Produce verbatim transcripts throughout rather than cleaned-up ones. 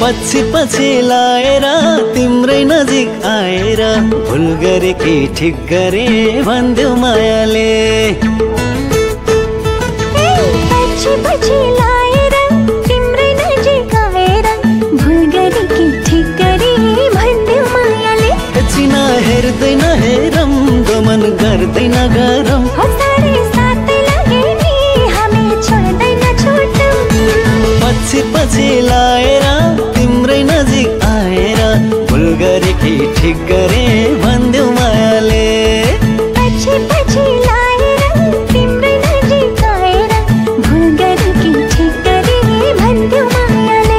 पछि पछि लाएर तिम्रै नजिक आएर भुल गरे कि ठिक गरे भन्देऊ मायाले। पछि पछि लाएर तिम्रै नजिक आएर भुल गरे कि ठिक गरे भन्देऊ मायाले। चिना हेर्दैन हेरम गमन गर्दैन गरम सारे साथ लगे नि हामी छोड्दैन छोड्छौं। पछि पछि लाएर तिम्रै नजिक आएर भुल गरे कि ठिक गरे भन्देऊ मायाले। पछि पछि लाएर तिम्रै नजिक आएर भुल गरे कि ठिक गरे भन्देऊ मायाले।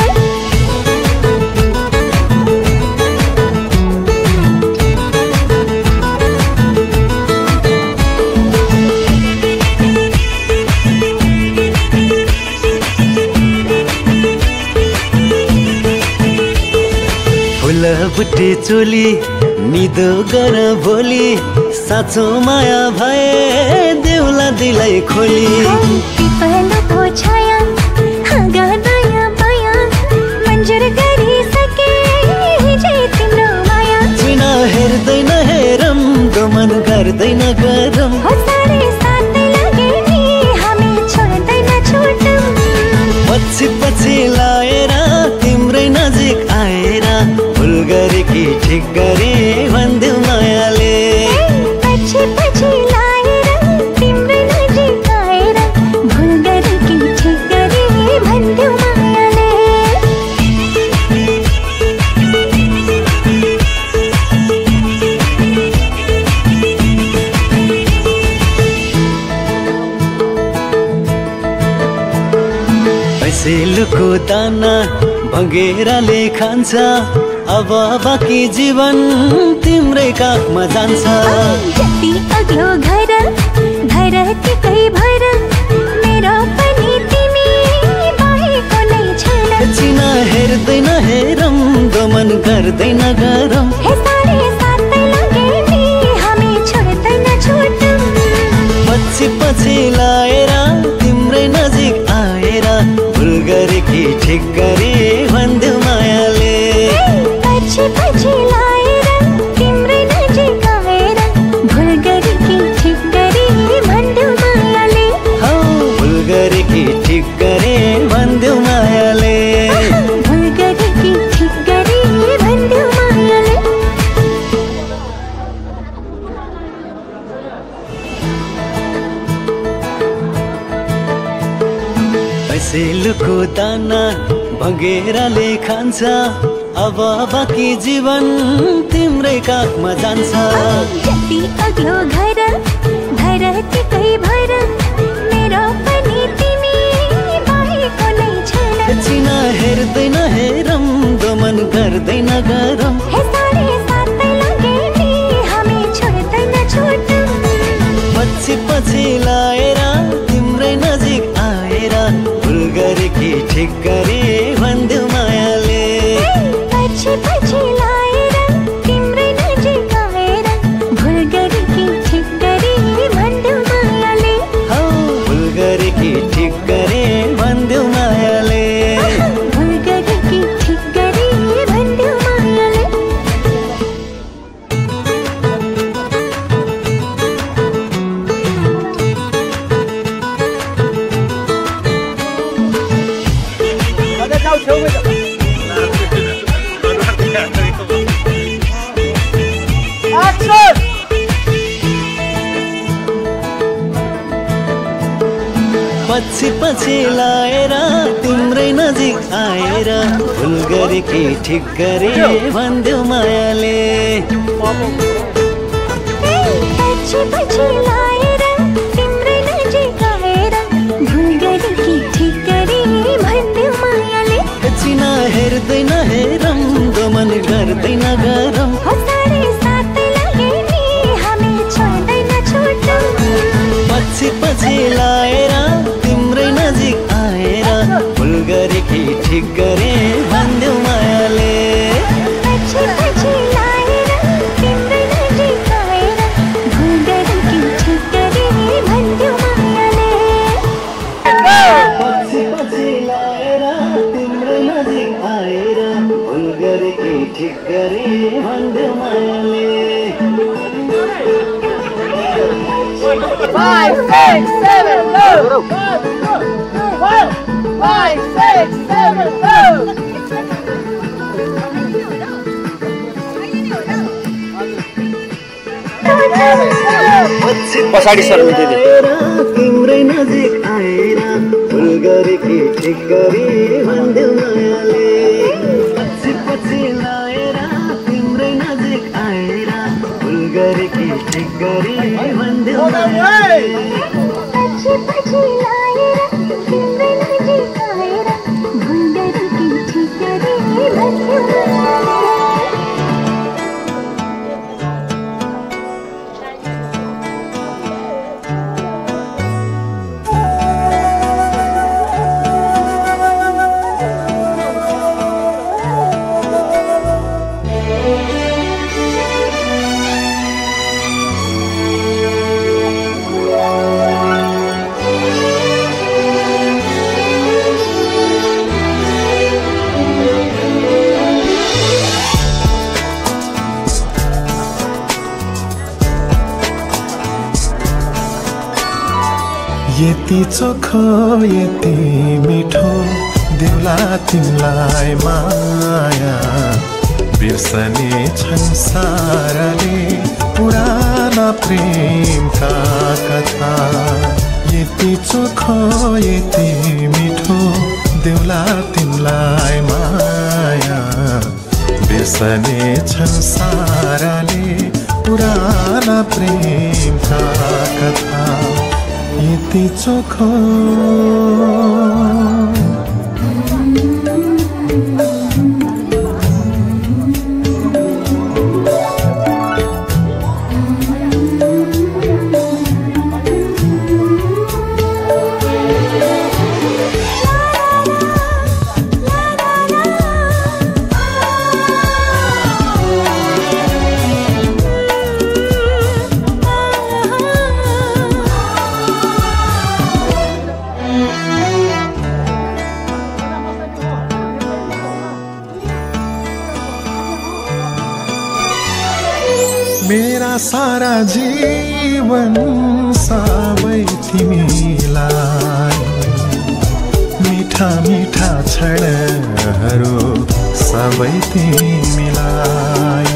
बुट्टे चोली निदो गर भोलि साँचो माया भए देउला दिलाई खोली। पिपलको छाया हाँगा नयाँ माया मन्जुर गरिसके हिजै तिम्रो माया। चिना हेर्दैन हेरम गमन गर्दैन गरम सारे साथ लगे नि हामी छोड्दैन छोड्छौं। पछि पछि लाएर तिम्रै नजिक आएर भुल गरे कि ठिक गरे भन्देऊ मायाले। पछि पछि लाएर तिम्रै नजिक आएर भुल गरे कि ठिक गरे भन्देऊ मायाले। पैसेलुको दाना भँगेराले खान्छ अब बाँकी जीवन तिम्रै काखमा जान्छ। जति अग्लो घर धरतीकै भर मेरो पनि तिमी बाहेको नै छैन। चिना हेर्दैन हेरम गमन गर्दैन गरम सारे साथ लगे नि हामी छोड्दैन छोड्छौं। पछि पछि लाएर तिम्रै नजिक आएर भुल गरे कि ठिक गरे भन्देऊ मायाले। पछि पछि लाएर तिम्रै नजिक आएर भुल गरे कि ठिक गरे भन्देऊ मायाले। भुल गरे कि ठिक गरे भन्देऊ मायाले। भुल गरे कि ठिक गरे भन्देऊ मायाले। पैसेलुको दाना भँगेराले खान्छ अब बाँकी जीवन तिम्रै काखमा जान्छ। जति अग्लो घर धरतीकै भर मेरो पनि तिमी बाहेको नै छैन। चिना हेर्दैन हेरम गमन गर्दैन गरम सारे साथ लगे नि हामी छोड्दैन छोड्छौं। पछि पछि लाएर तिम्रै नजिक आएर भुल गरे कि ठिक गरे भन्देऊ मायाले। पछि पछि लाएर तिम्रै नजिक आएर भुल गरे कि ठिक गरे भन्देऊ मायाले। भुल गरे कि ठिक गरे भन्देऊ मायाले। भुल गरे कि ठिक गरे भन्देऊ मायाले। पछि पछि लाएर तिम्रै नजिक आएर भुल गरे कि ठिक गरे भन्देऊ मायाले। पछि पछि लाएर तिम्रै नजिक आएर भुल गरे कि ठिक गरे भन्देऊ मायाले। चिना हेर्दैन हेरम गमन गर्दैन गरम सारे साथ लगे नि हामी छोड्दैन छोड्छौं। पछि पछि लाएर तिम्रै नजिक आएर भुल गरे कि ठिक गरे भन्देऊ मायाले। पछि पछि लाएर तिम्रै नजिक आएर भुल गरे कि ठिक गरे भन्देऊ मायाले। पछि पछि लाएर तिम्रै नजिक आएर के ठिक गरे भन्दै मायाले Five, six, seven, go! Five, six, seven, go! पछाडि सर्नु तिम्रै नजिक आएर भुल गरेकी ठिक गरी भन्दै मायाले पछि पछि लाएर तिम्रै नजिक आएर भुल गरेकी ठिक गरी भन्दै मायाले पछि पछि लाएर तिम्रै नजिक आएर भुल गरेकी ठिक गरी भन्दै मायाले यति चोखो यति मिठो देउला तिमलाई माया बिर्सने छन् साराले पुराना प्रेमका कथा यति चोखो यति मिठो देउला तिमलाई माया बिर्सने छन् साराले पुराना प्रेमका कथा यति चोखो मेरा सारा जीवन सबै तिमीलाई मीठा मीठा क्षणहरू सबै तिमीलाई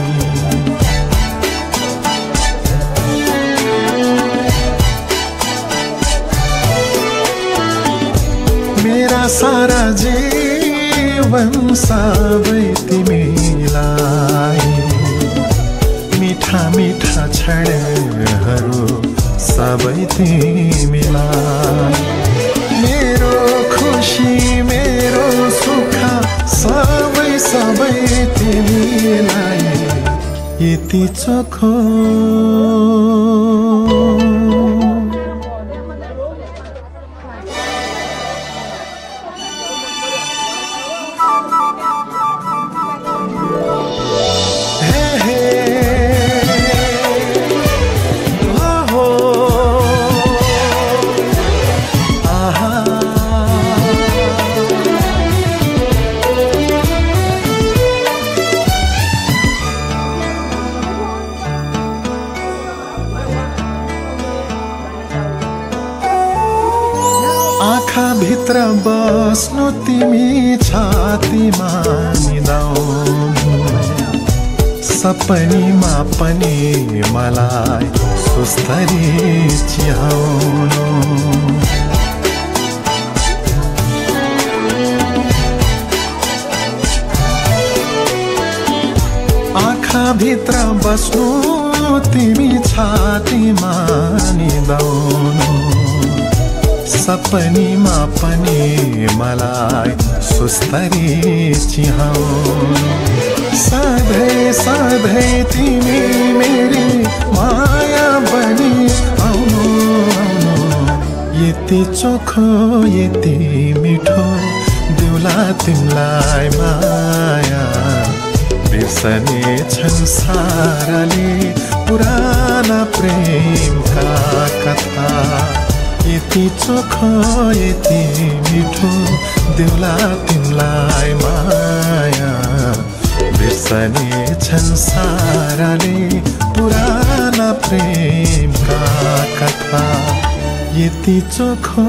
मेरा सारा जीवन सबै तिमीलाई मीठा मीठा क्षणहरू सबै तिमीलाई मेरो खुसी मेरो सुख सबै सबै तिमीलाई यति चोखो आँखा भित्र बस्नु तिमी छातीमा निदाउनु सपनीमा पनि मलाई सुस्तरी चिहाउनु आँखा भित्र बस्नु तिमी छातीमा निदाउनु सपनीमा पनि मलाई सुस्तरी चिहाउनु सधैँ सधैँ तिमी मेरी माया बनी आउनु आउनु यति चोखो यति मिठो देउला तिमलाई माया बिर्सने छन् साराले पुराना प्रेमका कथा यति चोखो यति मिठो देउला तिमलाई माया बिर्स संसारले पुराना प्रेमका कथा यति चोखो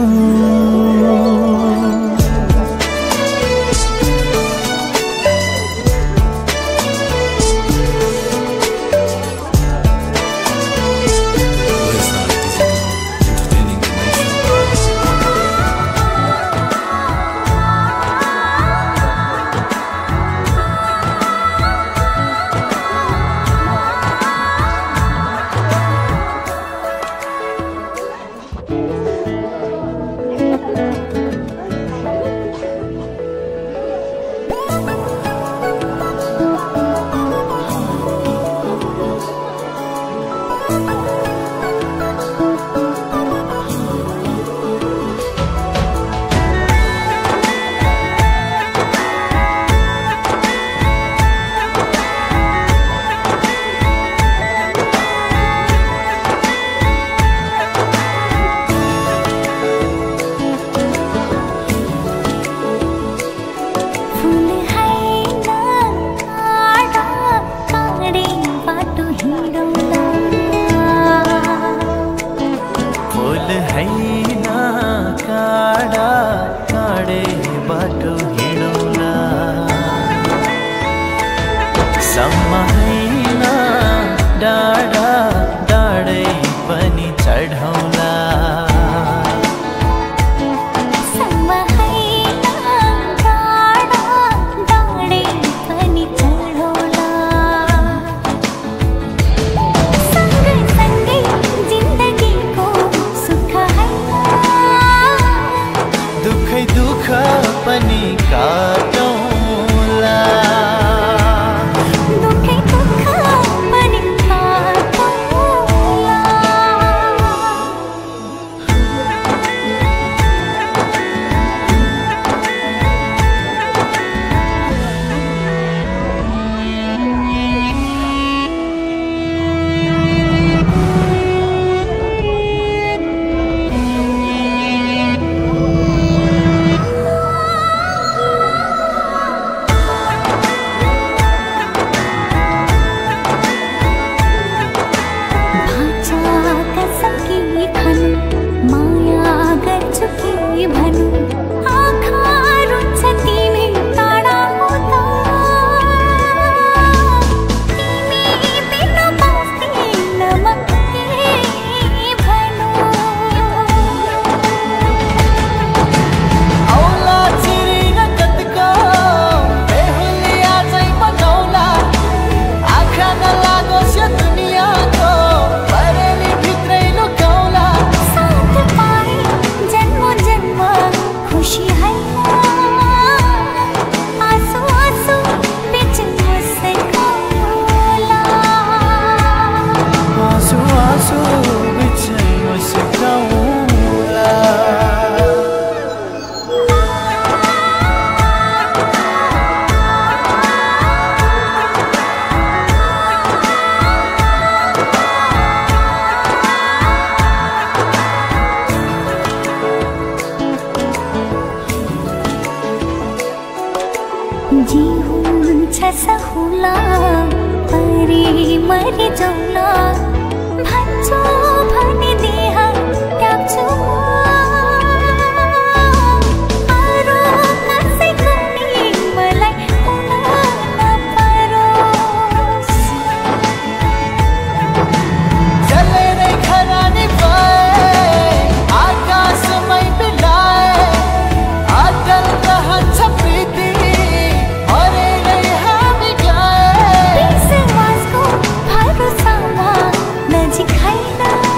नजिक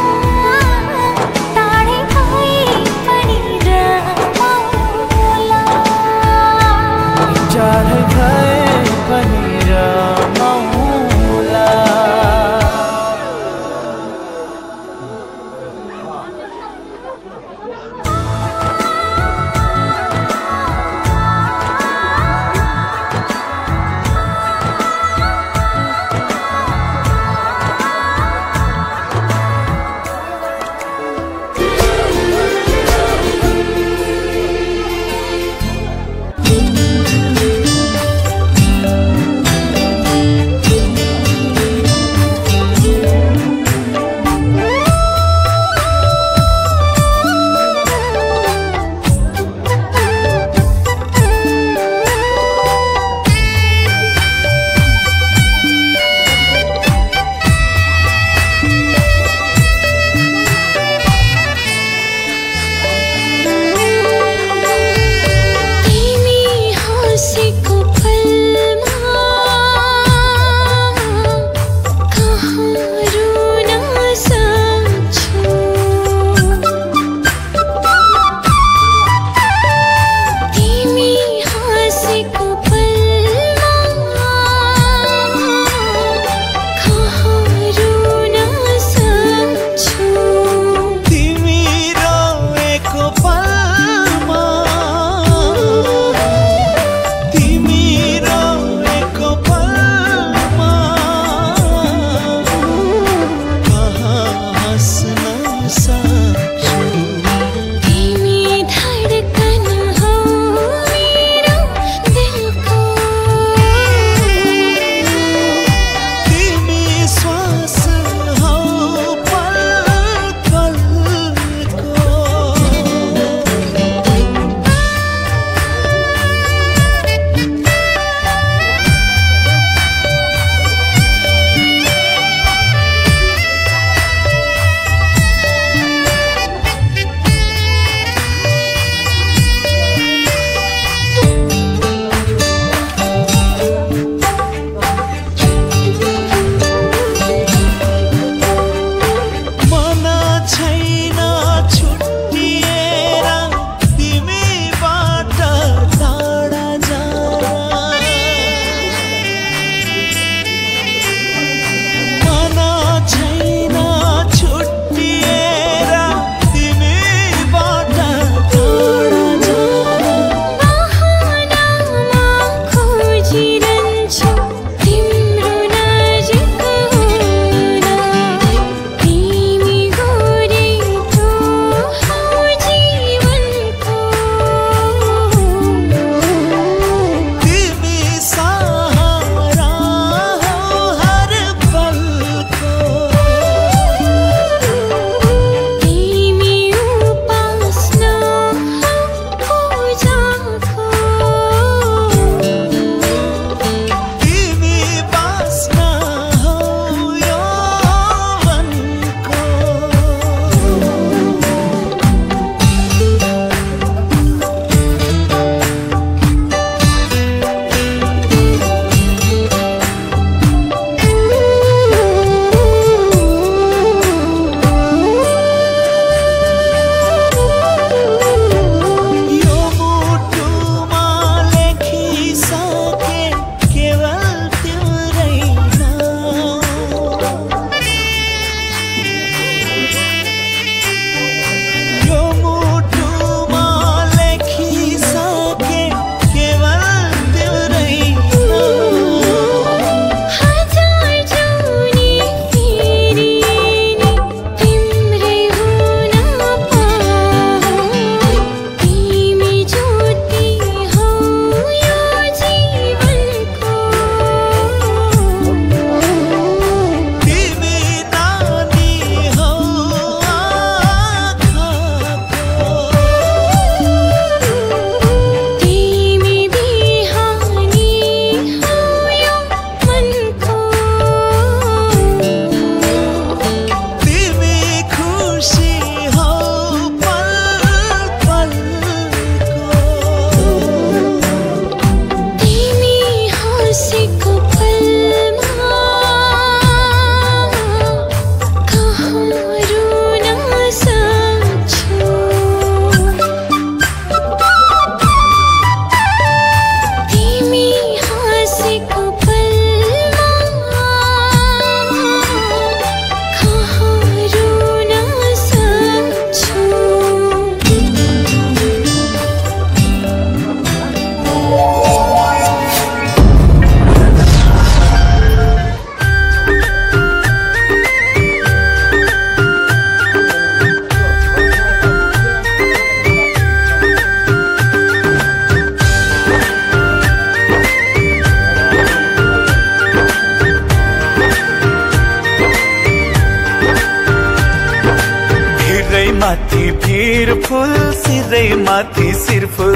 फुल सिरै माथि सिरफुल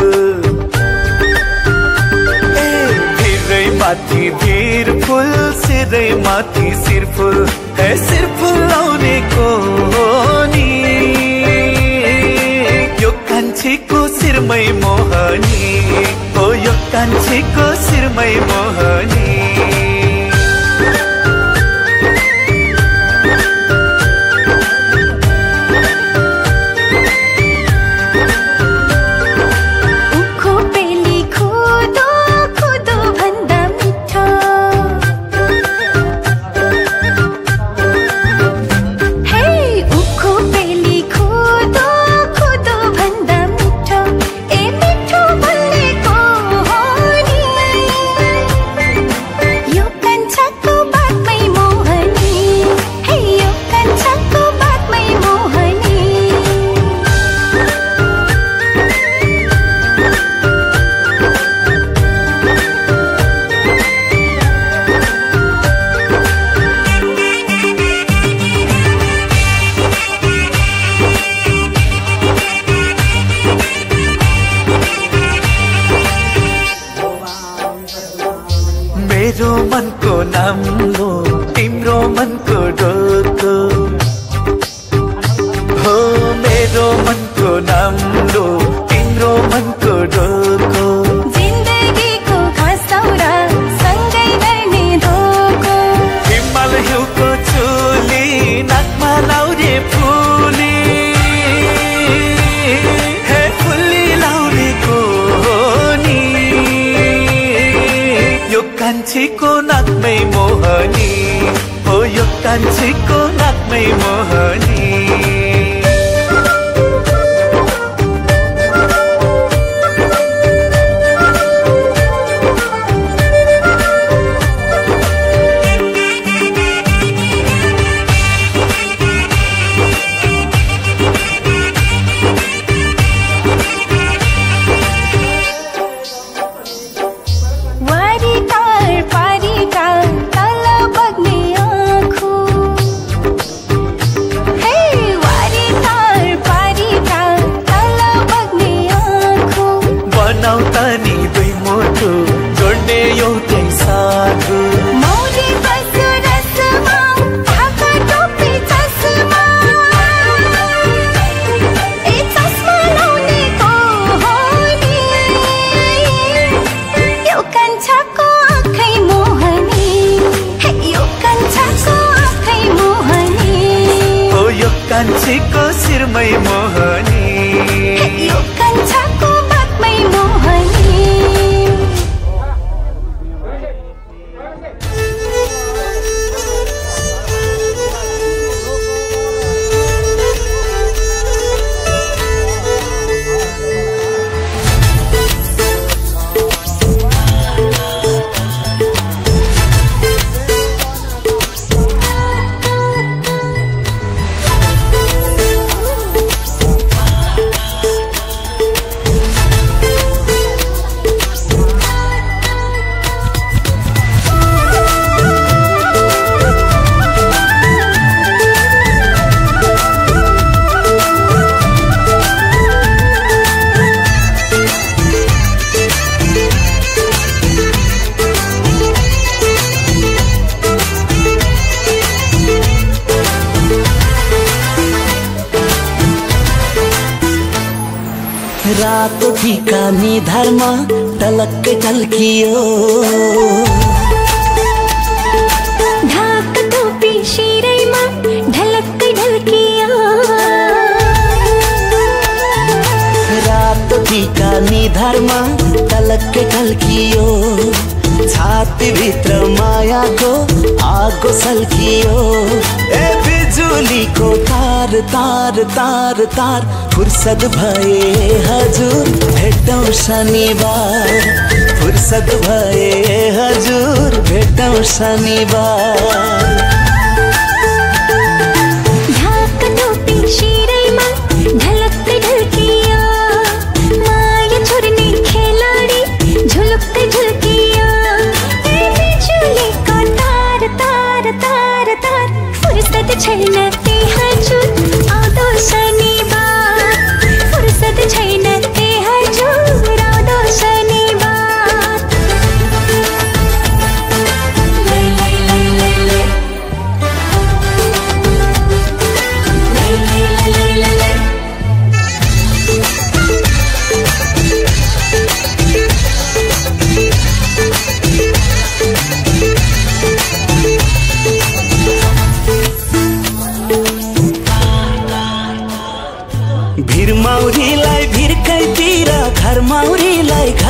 ए धिरै माथि धिर फुल सिरै माथि सिरफुल ए सिरफुल लाउनेको नि यो कान्छीको सिरमै मोहनी ओ यो कान्छीको सिरमै मोहनी मेरो मनको नाम हो तिम्रो मनको डोको हो मेरो मनको नाम हो तिम्रो मनको डोको जिन्दगीको खसौरा सँगै गर्ने धोको हिमाल हिउँको चुली नाकमा लाउने फुली हे फुली लाउनेको नि यो कान्छीको नाकमै मोहनी हो यो कान्छीको नाकमै मोहनी जोड्ने एउटै साधु मौरी बसु रसमा ढाका टोपी चस्मा ए चस्मा लाउनेको हो नि यो कान्छाको आँखै मोहनी हे यो कान्छाको आँखै मोहनी हो यो कान्छीको सिरमै मोहनी हे यो कान्छाको बातमै मोहनी रातो टीका निधारमा टलक्कै टल्कियो ढाका टोपी शिरैमा ढलक्कै ढल्कियो रातो टीका निधारमा टलक्कै टल्कियो छातीभित्र मायाको आगो सल्कियो ए बिजुलीको तार तार तार तार फुर्सद भए हजुर भेटौं शनिबार फुर्सद भए हजुर भेटौं शनिबार ढाका टोपी शिरैमा ढलक्कै ढल्कियो माया छोड्ने खेलाडी झुलुक्कै झुल्कियो ए बिजुलीको तार तार तार तार फुर्सद छैन ते हजुर आउँदो शनिबार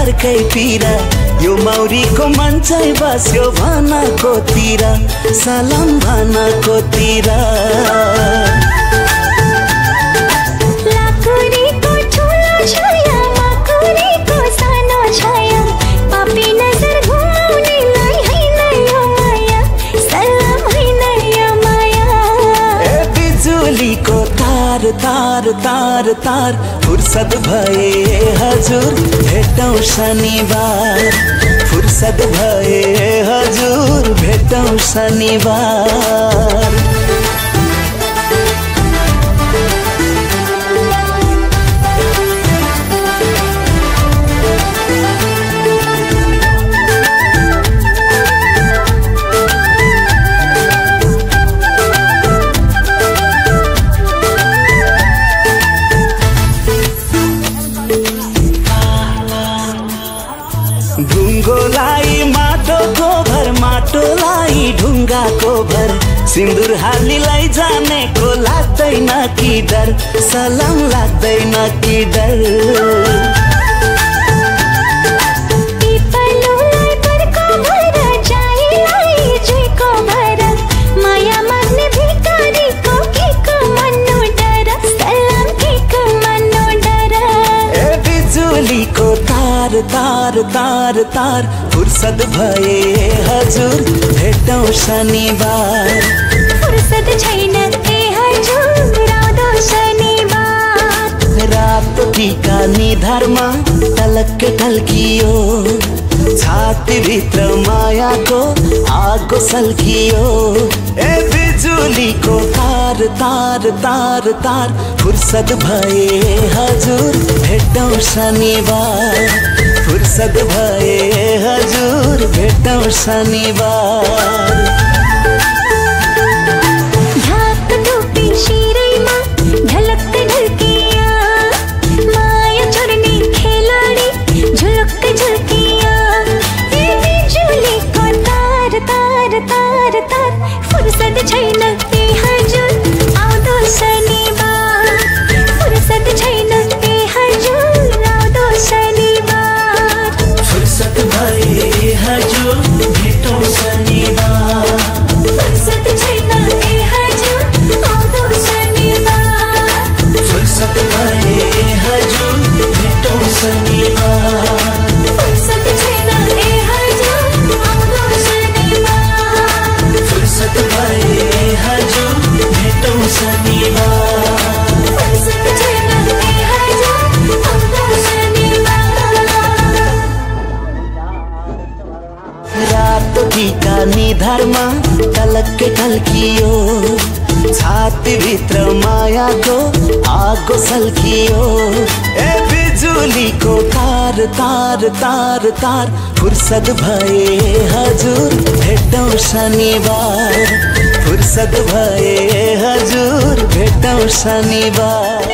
अर्कै पीरा यो मौरीको मन चाहिँ बस्यो भनको तिर सलाम भनको तिर लाकुरीको ठुलो छाया माकुरीको सानो छाया पापी नजर घुमाउनेलाई हैन यो माया सलाम हैन यो माया ए बिजुलीको तार तार तार तार फुर्सद भए हजुर भेटौं शनिबार फुर्सद भए हजुर भेटौं शनिबार ढुङ्गोलाई माटोको भर माटोलाई ढुङ्गाको भर सिन्दुर हालीलाई जानेको लाग्दैन कि डर सलाम लाग्दैन कि डर पिपलुलाई बरको भर जाइलाई जुइको भर माया माग्ने भिखारीको केको मन्नु डर सलाम केको मन्नु डर ए बिजुलीको तार तार तार तार फुर्सद भए हजुर भेटौं शनिबार फुर्सद छैन ए हजुर आउँदो शनिबार रातो टीका निधारमा टलक्क टल्कियो छातीभित्र मायाको आगो सल्कियो ए बिजुलीको तार तार तार तार फुर्सद भए हजुर भेटौं शनिबार फुर्सद भए हजुर भेटौं शनिबार ढाक टोपी शिरैमा ढलक्क ढल्किया माया छोड्ने खेलाडी झुलुक्क झुल्किया ए बिजुलीको तार तार तार तार फुर्सद छैन ए हजुर आउँदो शनिबार फुर्सद छैन ए हजुर आउँदो शनिबार फुर्सद भए हजुर भेटौं शनिबार फुर्सद छैन ए हजुर आउँदो शनिबार फुर्सद भए हजुर भेटौं शनिबार फुर्सद छैन ए हजुर आउँदो शनिबार फुर्सद भए हजुर भेटौं शनिबार फुर्सद छैन ए हजुर आउँदो शनिबार रातो टीका निधारमा टलक्क टल्कियो छातीभित्र मायाको आगो सल्कियो ए बिजुलीको तार तार तार तार फुर्सद भए हजुर भेटौं शनिबार फुर्सद भए हजुर भेटौं शनिबार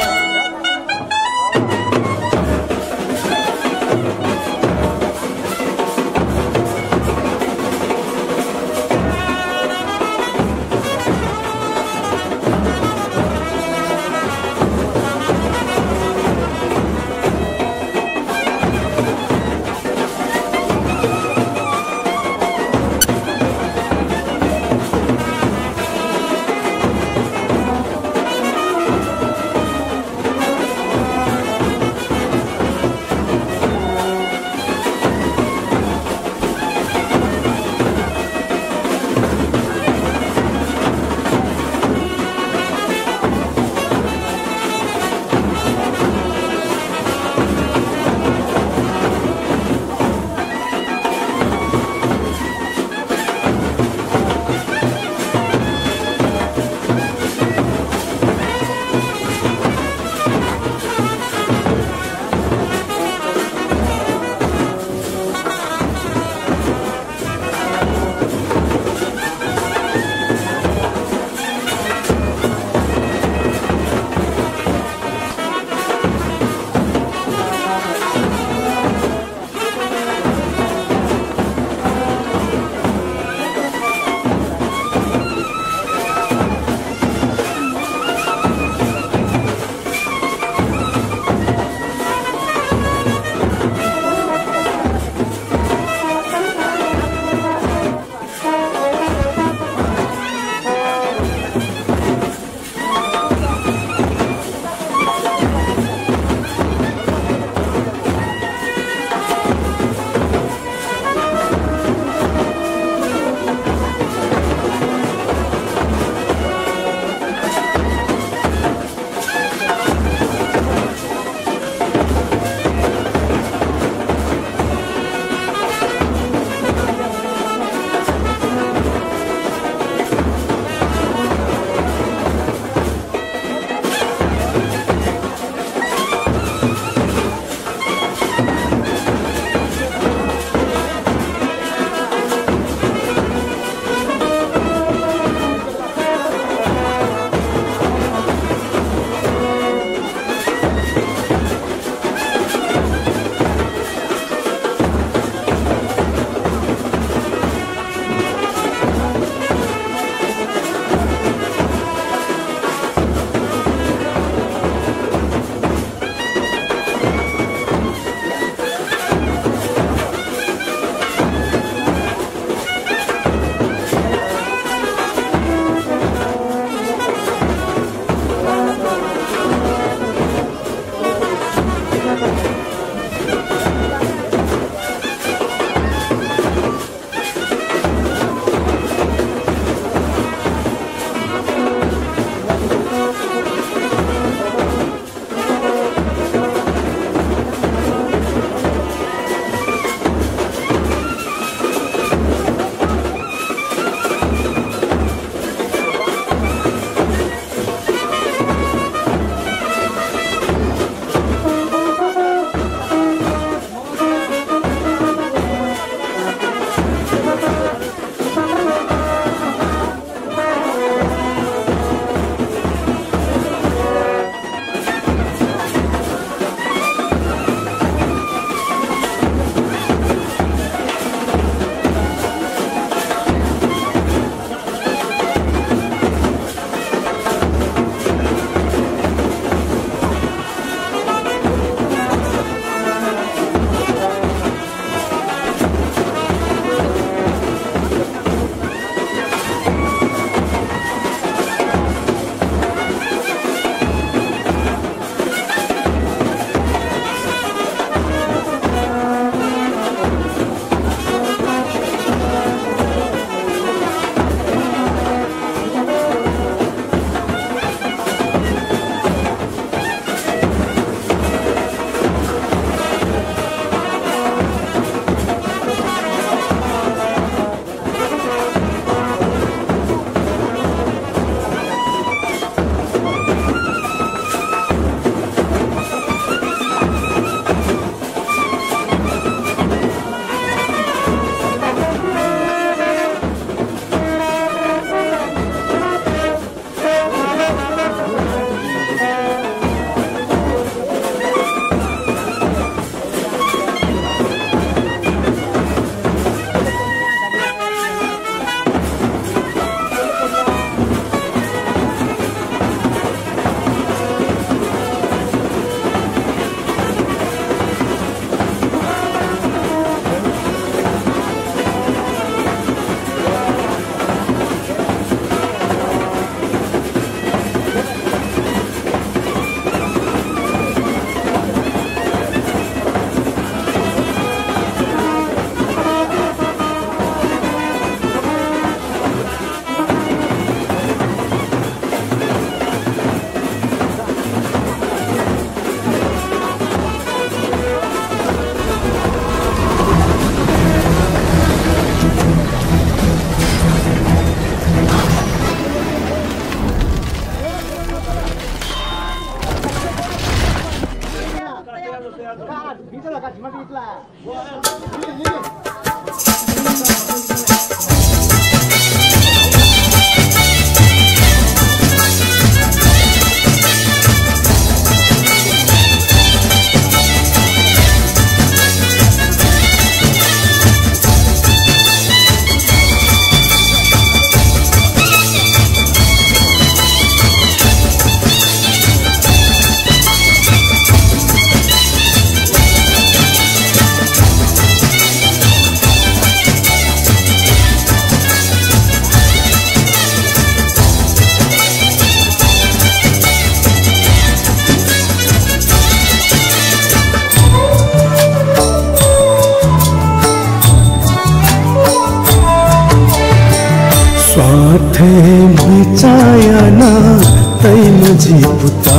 स्वाथे बिचायना तैन जी पुता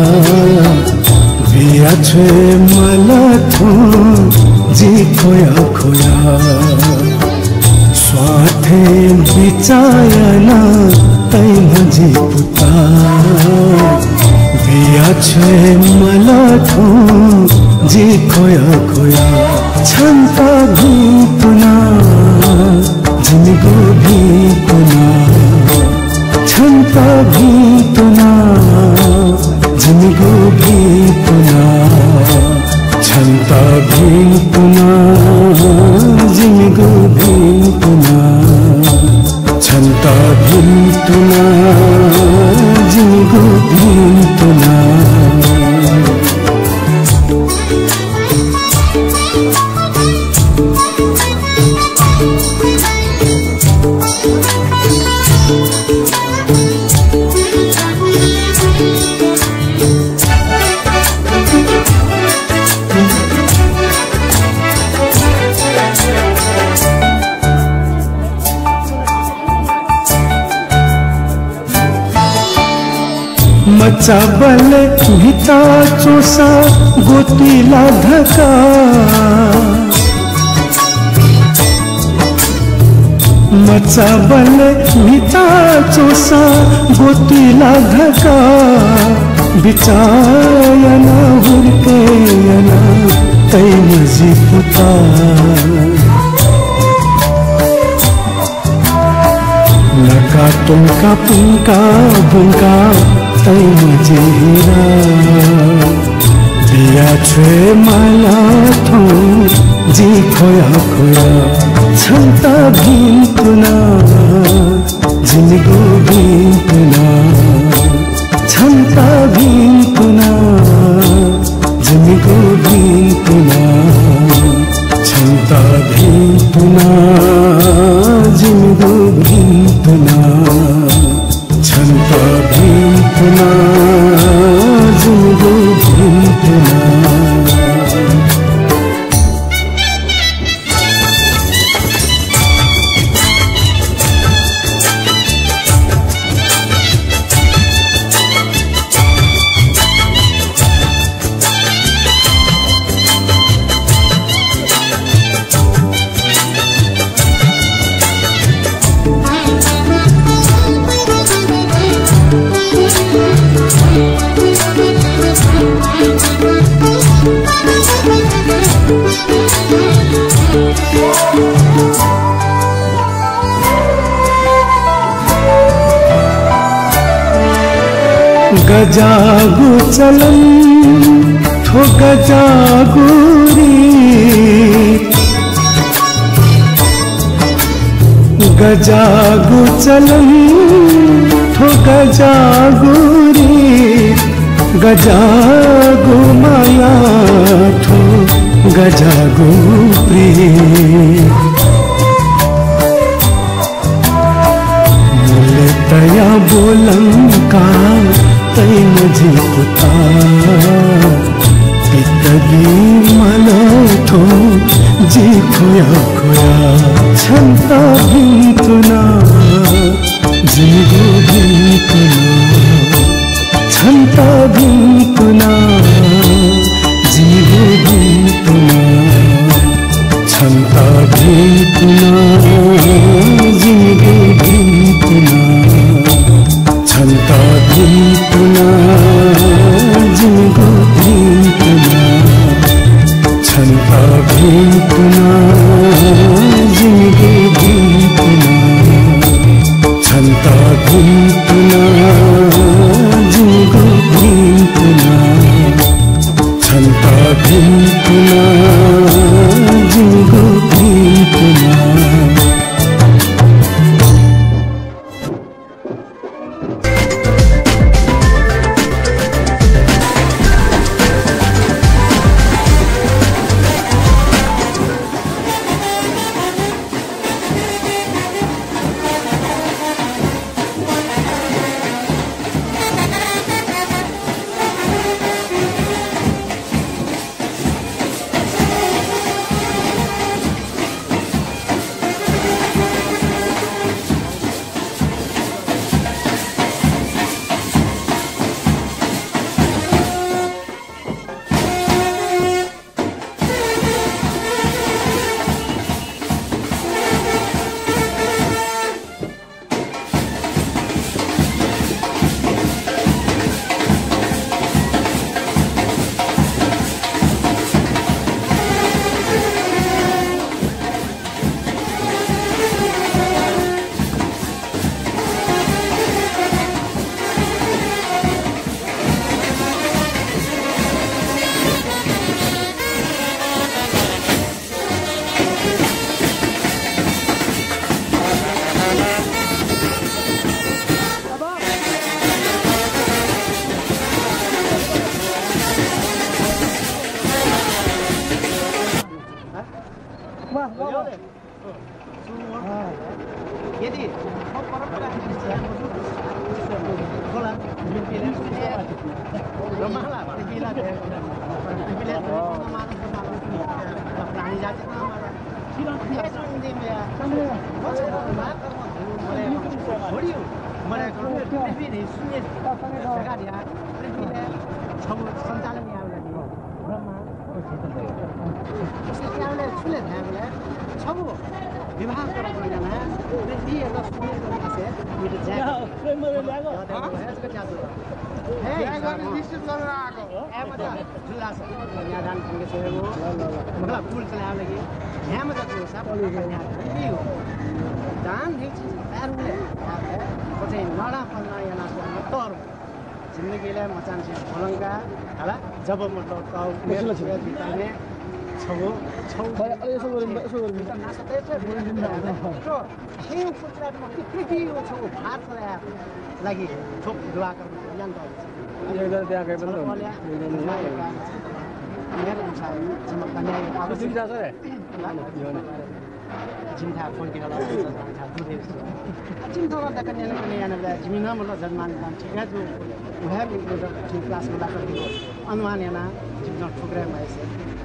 बिया छे मला थू जी खोया खोया स्वाथे बिचायना तैन जी पुता बिया छे मला थू जी खोया खोया छंता भूतना जिनको भूतना छंता भूतना जिनको भूतना छंता भूतना जिनको भूतना छंता भूतना जिनको भूतना मचा बल भिता चोसा गोतीला धका मचा बल भिता चोसा गोतीला धका बिचायना हुरकेयना तैन जी पुता लका तुमका पुंका बुंका तैन जीरा बिया छे माला थो जी खोया खोया छंता भीतुना जिनको भीतुना छंता भीतुना जिनको भीतुना छंता भीतुना जिनको भीतुना छंता भीतुना जिनको भीतुना गजागु चलन थो गजागुरी गजागु चलन थो गजागुरी गजागु माया थो गजागु प्रिय तया बोलंका तैन जी पुता पितगी मला थो जी खोया खोया छंता भीतुना जिनको भीतुना छंता भीतुना जिनको भीतुना छंता भीतुना जिनको भीतुना छंता भीतुना जिनको भीतुना छंता भीतुना जिनको भीतुना छंता भीतुना जिनको भीतुना छंता भीतुना जिनको भीतुना यदि परम्परा खोला रमाला पिला पिला प्राणी जाति छोडियो मलाई पृथ्वी शून्य जग्गा दिया पृथ्वीले छौ सञ्चालन यहाँ ब्रह्मा उसले छुले ध्यानले छौ विवाह गरेर गइना पृथ्वी एउटा शून्य जग्गा छ यो जग्गा प्रेमले ल्यागो यसको जादु हे गर्ने निश्चित गरेर आको ए मजा झुल्ला छ यहाँ दान पुगे छ हो मतलब पुल चलाउ लागि यहाँ मजा छ सापले यहाँ के हो दान हे प्यारुले चाहिँ नडा फल्ना यहाँ नाच्नु तर जिन्दगीलाई म चाहन्छु फलङ्गा होला जब मतलब ताउ मेरो छ बिताउने छौ छौ यसो गरौँ यसो गरौँ नाच्दै छ त्यो के पुत्रमा के के हो छौ हात चलाया लागि ठोक दुआ गर्नु ज्ञान त हुन्छ यो त्यहाँ गए पनि हुन्छ मेरो अनुसार चमकने अब सुविधा छ रे जिम्था फोन किन लगाउँछ दुधे जिम्था गर्दा कन्या कन्या यानले जिमिना मतलब जन्मान काम ठीक है जो उहे मतलब ठीक क्लास में लाकर दियो अनुमान याना जिम्था ठुक्रे भएछ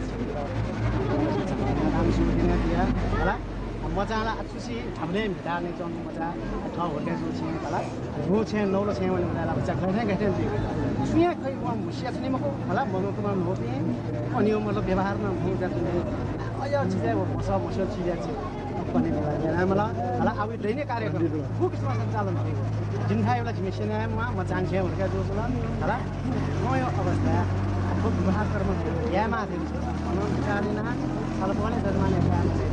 नाम सुनिने दिया होला मजाला खुसी हामीले भिटार्ने चौन मजा ठाउँ होटेल छ होला रो छ नौलो छ भने मलाई लाग्छ गथे गथे दियो सुया खै म मुसिया छ नि मको होला मनोतमा होते अनि यो मतलब व्यवहार न हो जाते अया छिजे मसा मसा छिजे छ पनि मलाई मलाई होला अब दैनिक कार्यक्रम फुक्समा सञ्चालन भयो जिम्था एउटा जिम्मेसिनामा म जान्छु भनेर जो होला होला म यो अवस्था खुब व्यवहार कर्म यामा थियो अनन्त कालिना सालपने जन्माने काम छ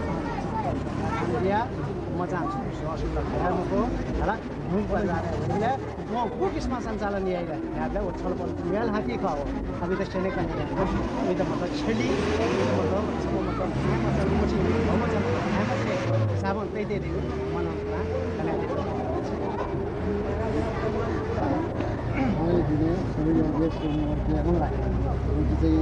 म चाहन्छु ससुला खाएको होला घुम परिवारहरूले म कुकिसमा सञ्चालन ल्याएर यहाँलाई छलफल मेल हाती खाओ अभी त सेने कन्या अभी त मतलब छेली मतलब सब मतलब मतलब पछि मतलब साबन त्यही त्यही मनाउँदा कन्या दिने सबै यो देशको निम्ति मलाई चाहिँ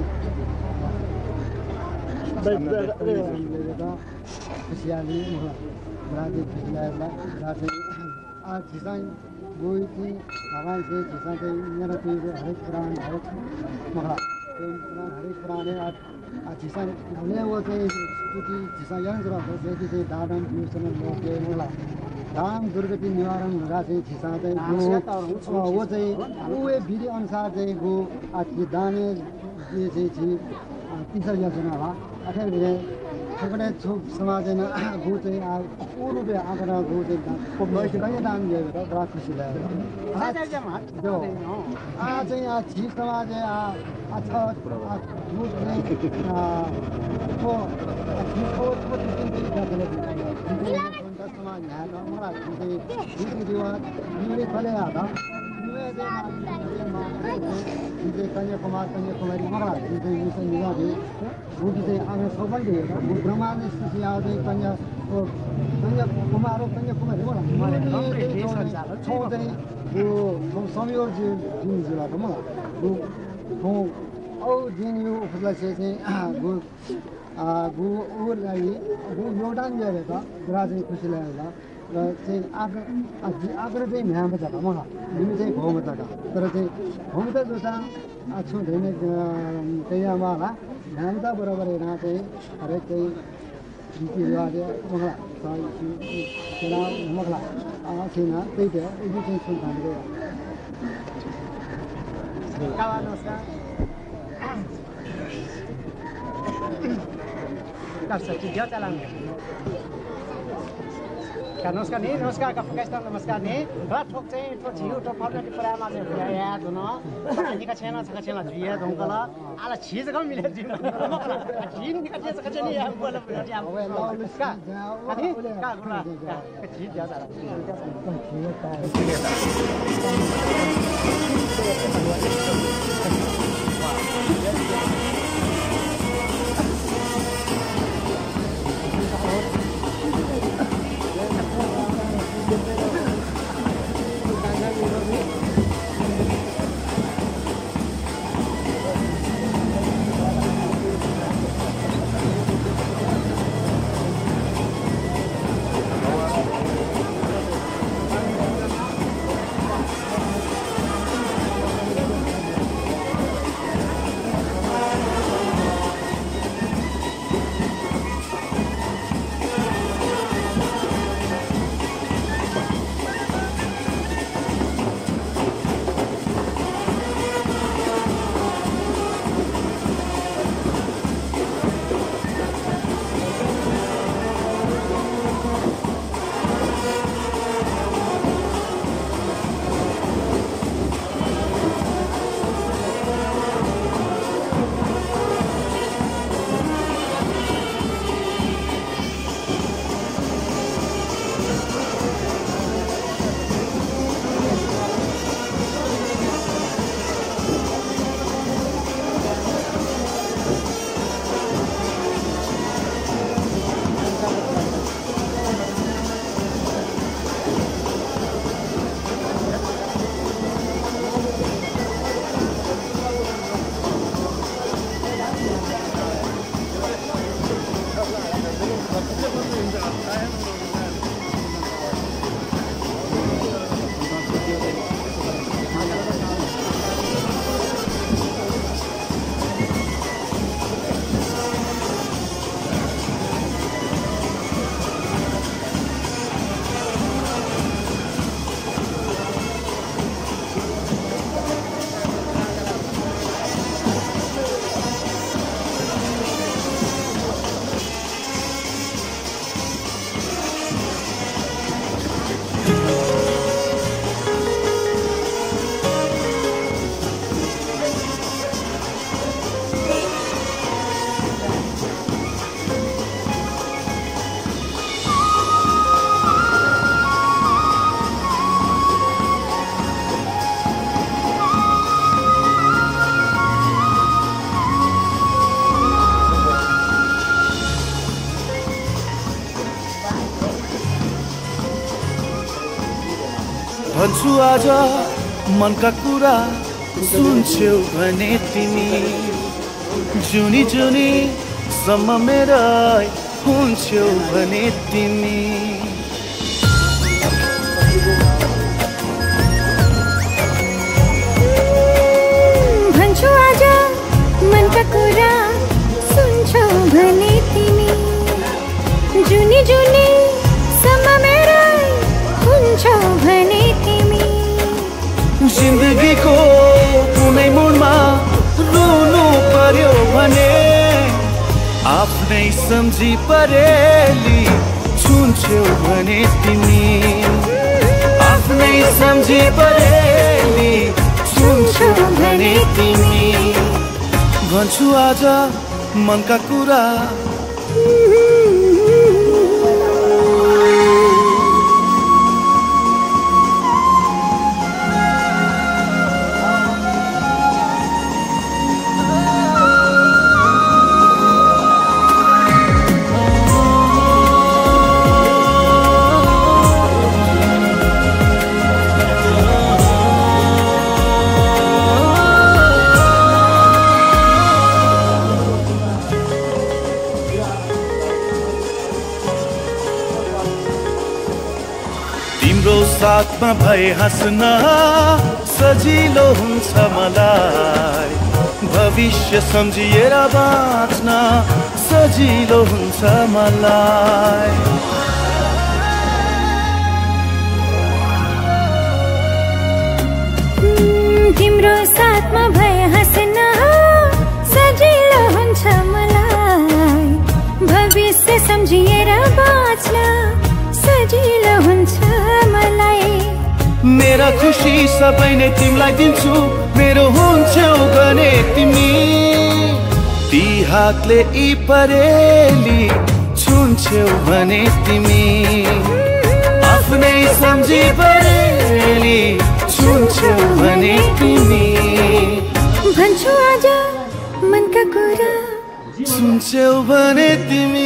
खुसियाली राजे खुसियालाई राजे आज झिसाङ गई चाहिँ हवाई चाहिँ झिसा चाहिँ मेरो त्यो हरेक पुराण हरेक मलाई त्यो पुराण हरेक पुराणे आज झिसा भने वो चाहिँ स्थिति झिसा यंग रहन्छ जति चाहिँ दाडम युसन लोके मलाई दाम दुर्गति निवारण हुँदा चाहिँ झिसा चाहिँ गो वो चाहिँ उहे विधि अनुसार चाहिँ गो आज दाने जे चाहिँ तीसरा योजना भा अठार बिने थोकड़े छुप समाज ने गो चाहिँ आ पूर्ण रूपे आगरा गो चाहिँ कोई कहीं दान दिए तो बड़ा खुशी लगे जो आ चाहिँ आ छी समाज आ अच्छा दूध ने आ वो वो वो तीन तीन जाते हैं समाज है तो हमारा चाहिँ रीति रिवाज निले फले आता निले कन्याकुमार कन्याकुमारी मगला निले निले निले वो किसे आगे सोबल दे वो ब्रह्मांड स्थिति आदि कन्या वो कन्याकुमार कन्याकुमारी बोला हमारे हमरे देश का छोटे वो हम समय जी जी जिला तो मगला वो वो और दिन यो फसला से से वो आ वो और लगी वो योगदान दिया था राजे खुशी लगेगा र चाहिँ आग्रह आग्रह चाहिँ म्याम जग्गा मलाई तिमी चाहिँ घाउमा जग्गा तर चाहिँ घाउमा त जोसा छु धेरै त्यही आमाला म्याम त बराबर हेर्न चाहिँ हरेक चाहिँ रीतिरिवाज मलाई खेला मलाई छैन त्यही त यदि चाहिँ सुन हामीले नमस्कार नहीं नमस्कार का फुकाइस्ता नमस्कार नहीं बड़ा ठोक चाहिँ ठोक झिउ ठोक फल्ने पुरामा चाहिँ भ्या या धुन निका छेना छका छेना झिए धोंकला आला छिज गम मिले जिन जिन निका छिज छका छेनी या बोला बोला या का कथि का गुला का छिज जा सारा भन्छु आज मनका कुरा सुन्छौ भने तिमी जुनी जुनी सम्म मेरा हुन्छौ भने तिमी भन्छु आज मनका कुरा सुन्छौ भने तिमी जुनी जुनी सम्म मेरा हुन्छौ भने तिमी जिन्दगीको कुनै मोडमा रुनु पर्यो भने आफ्नै सम्झी परेली छुन्छौ भने तिमी आफ्नै सम्झी परेली छुन्छौ भने तिमी भन्छु आज मनका कुरा साथमा भए हाँस्न सजिलो हुन्छ मलाई भविष्य सम्झिएर बाँच्न सजिलो हुन्छ मलाई तिम्रो साथमा भए हाँस्न सजिलो हुन्छ मलाई भविष्य सम्झिएर बाँच्न सजिलो हुन्छ मलाई मेरा खुसी सबै नै तिमीलाई दिन्छु मेरो हुन्छौ भने तिमी ती हातले यी परेली छुन्छौ भने तिमी आफ्नै सम्झी परेली छुन्छौ भने तिमी भन्छु आज मनका कुरा सुन्छौ भने तिमी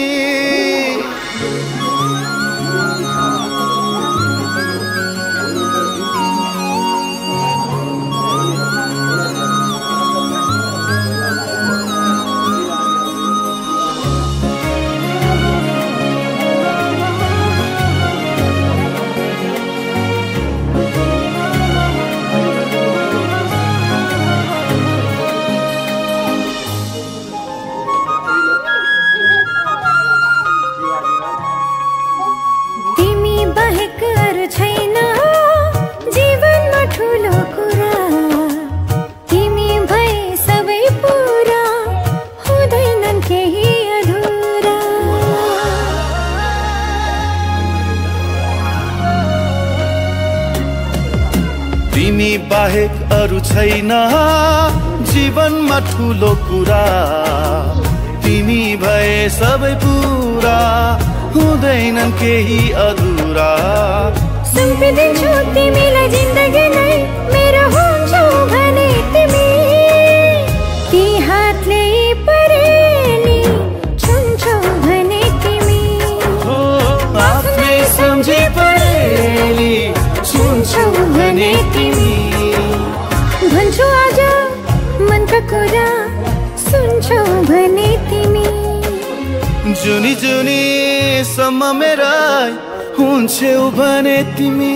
तिमी बाहेक अरू छैन जीवनमा ठुलो कुरा तिमी भए सबै पुरा हुँदैनन् केही अधुरा सुम्पिदिन्छु तिमीलाई जिन्दगी नै मेरो हुन्छौ भने तिमी ती हातले परेली छुन्छौ भने तिमी आफ्नै सम्झी परेली छुन्छौ भने तिमी भन्छु आज मनका कुरा सुन्छौ भने तिमी जुनी जुनी सम्म मेरा हुन्छौ भने तिमी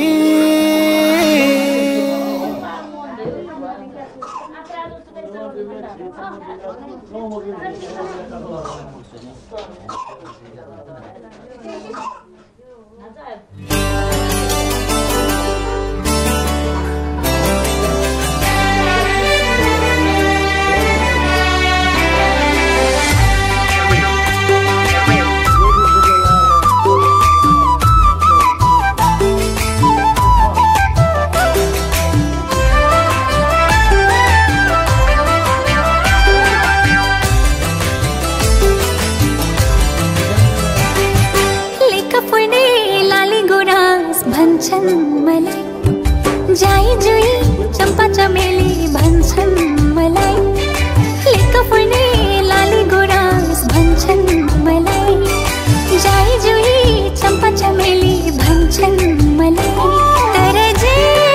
भन्छन् मलाई जाई जुई चम्पा चमेली भन्छन् मलाई लेक पर्ने लाली गुराँस भन्छन् मलाई जाई जुई चम्पा चमेली भन्छन् मलाई तर जे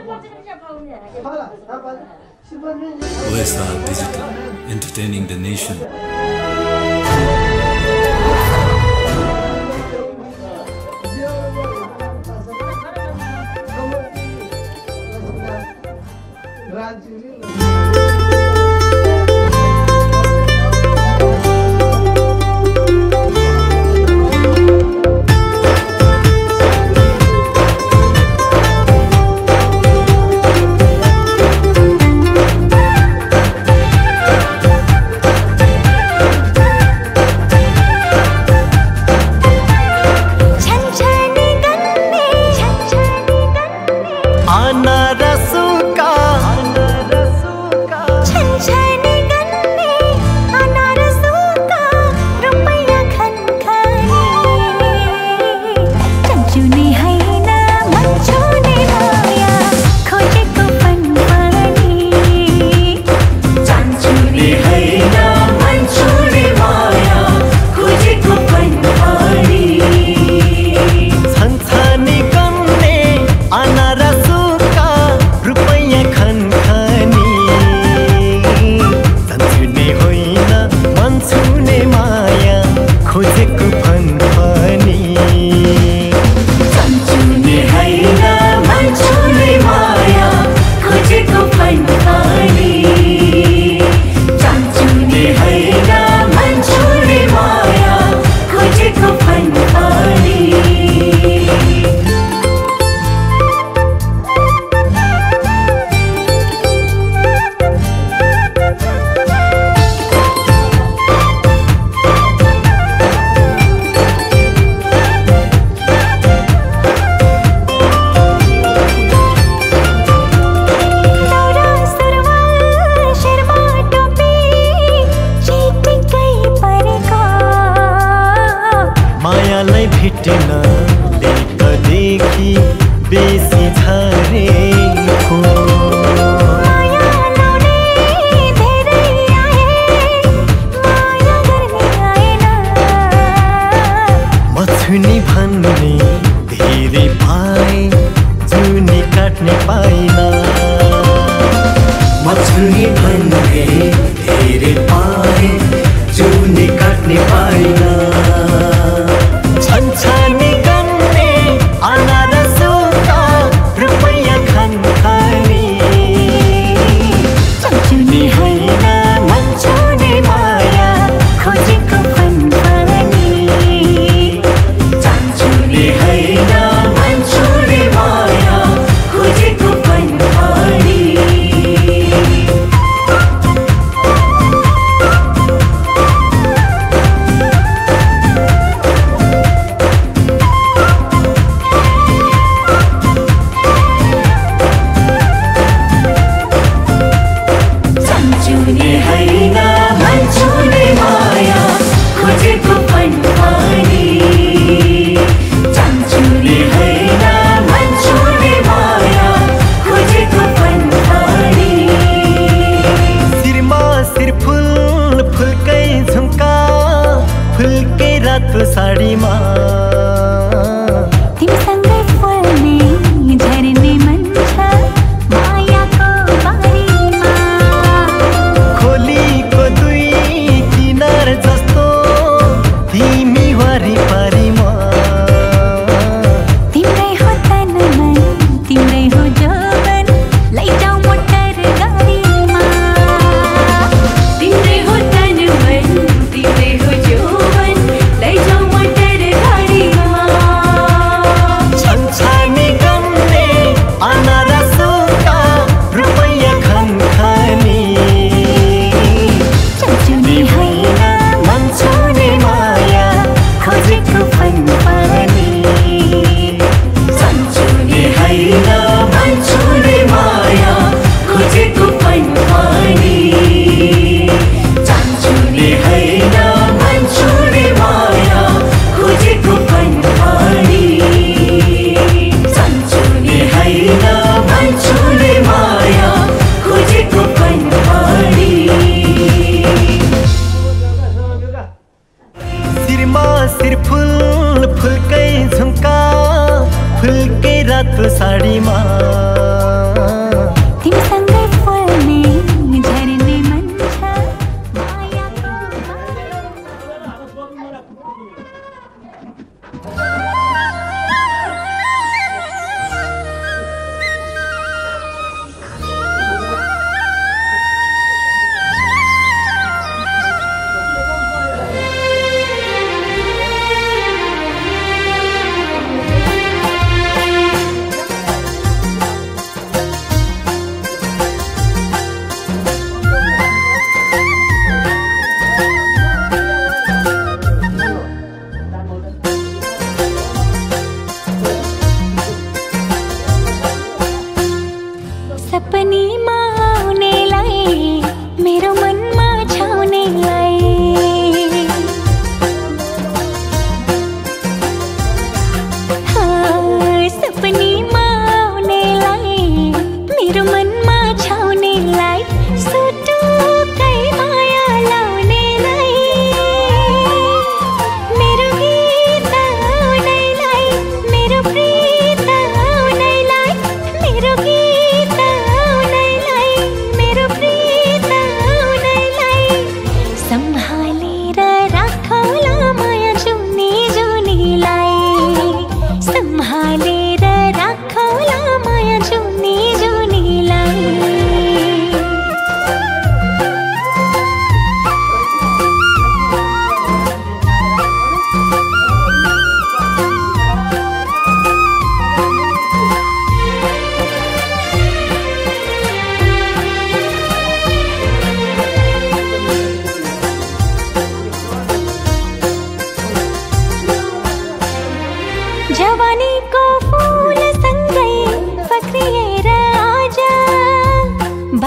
O S R Digital, entertaining the nation.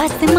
आसमान